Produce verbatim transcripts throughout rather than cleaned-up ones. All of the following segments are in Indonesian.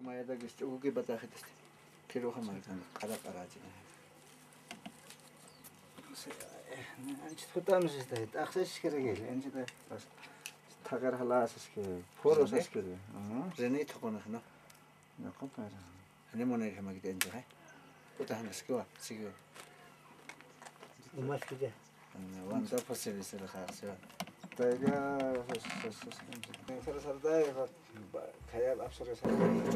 Mayada giste ugi bataje teste. Kero hamarkan qara qaraji. Anchi tutamız işte. Akses kergel. Anchi da bas. Tagar halas ke. Foros ke. Aha. Rene tokona no. No compara. Ane monay hama gide enje hai. Utahan skwa. Sigo. Umas kide. Wanda posibilise la khasya. Tayga sos sos. Sara sara da khayal absara sara.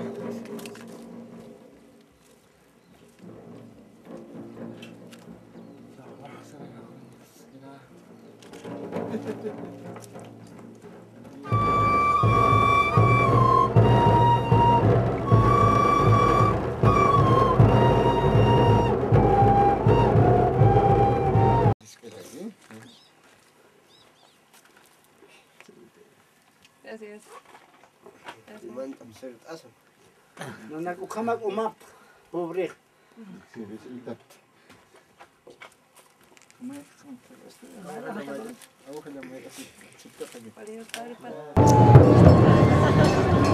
Gracias. No nak ukamak umap. Pobre. Para